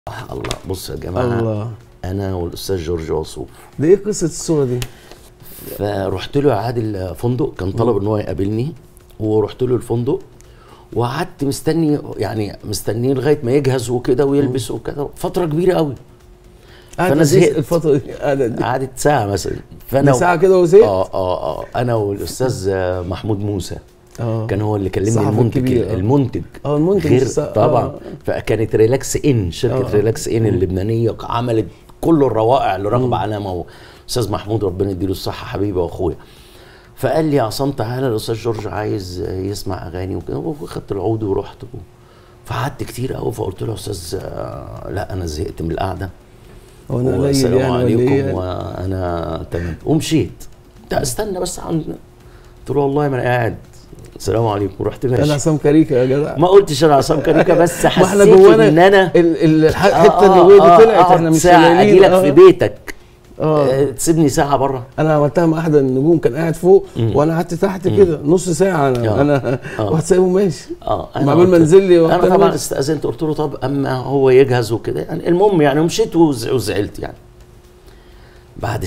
الله. بص يا جماعه، الله. انا والاستاذ جورج وسوف. ده ايه قصه الصوره دي؟ فرحت له عاد الفندق، كان طلب ان هو يقابلني، ورحت له الفندق وقعدت مستني، يعني مستنيه لغايه ما يجهز وكده ويلبس وكده فتره كبيره قوي. فانا زهقت. الفتره دي قعدت ساعه مثلا، فانا ساعه كده وزهقت. انا والاستاذ محمود موسى كان هو اللي كلمني، المنتج غير طبعا. فكانت ريلاكس ان، شركه ريلاكس ان اللبنانيه عملت كل الروائع اللي رغب عنها استاذ محمود، ربنا يديله الصحه، حبيبي واخويا. فقال لي يا عصام تعالى الاستاذ جورج عايز يسمع اغاني وكده، وخدت العود ورحت. فقعدت كتير قوي، فقلت له يا استاذ لا انا زهقت من القعده والسلام عليكم وانا تمام، ومشيت. استنى بس قلت له والله ما انا قاعد، السلام عليكم، ورحت ماشي. انا عصام كاريكا يا جدع. ما قلتش انا عصام كاريكا، بس حسيت احنا جوانا ان انا الحته اللي دي طلعت. احنا مش اجي لك في بيتك تسيبني ساعه بره. انا عملتها مع احد النجوم، كان قاعد فوق وانا قعدت تحت كده نص ساعه. انا رحت سايبه ماشي. معمول منزل لي، انا طبعا استاذنت، قلت له طب اما هو يجهز وكده يعني. المهم يعني مشيت وزعلت يعني. بعد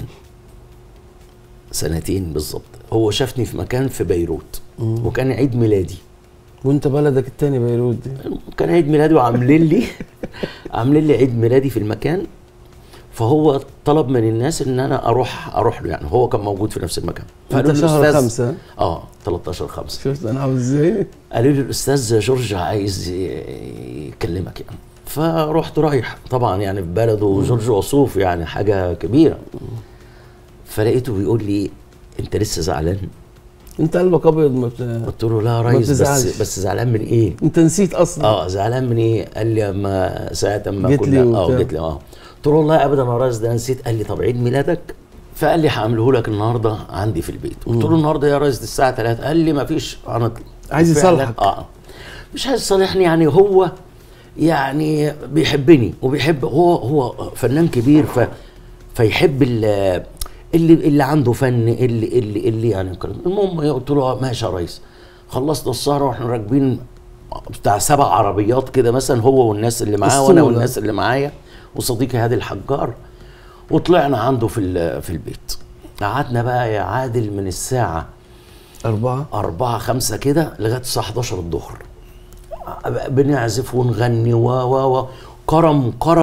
سنتين بالظبط هو شافني في مكان في بيروت، وكان عيد ميلادي. وانت بلدك التاني بيروت دي؟ كان عيد ميلادي وعاملين لي عاملين لي عيد ميلادي في المكان. فهو طلب من الناس ان انا اروح له، يعني هو كان موجود في نفس المكان. فقالوا لي شهر 5 13/5. شفت انا عامل ازاي؟ قالوا لي الاستاذ جورج عايز يكلمك يعني. فرحت رايح طبعا يعني في بلده، جورج وسوف يعني حاجه كبيره. فلقيته بيقول لي انت لسه زعلان؟ انت قلبك ابيض. قلت له لا يا ريس، بس زعلان من ايه؟ انت نسيت اصلا. زعلان من ايه؟ قال لي اما ساعه ما كنا جيت لي قلت له والله ابدا يا ريس ده نسيت. قال لي طب عيد ميلادك؟ فقال لي هعمله لك النهارده عندي في البيت. قلت له النهارده يا ريس دي الساعه 3. قال لي ما فيش، انا عايز يصالحك. مش عايز يصالحني يعني، هو يعني بيحبني وبيحب، هو فنان كبير، فيحب اللي عنده فن، اللي يعني الكلام. المهم قلت له ماشي يا ريس. خلصنا السهره واحنا راكبين بتاع 7 عربيات كده مثلا، هو والناس اللي معاه وانا والناس اللي معايا وصديقي هادي الحجار، وطلعنا عنده في البيت. قعدنا بقى يا عادل من الساعه 4 5 كده لغايه الساعه 11 الظهر، بنعزف ونغني كرم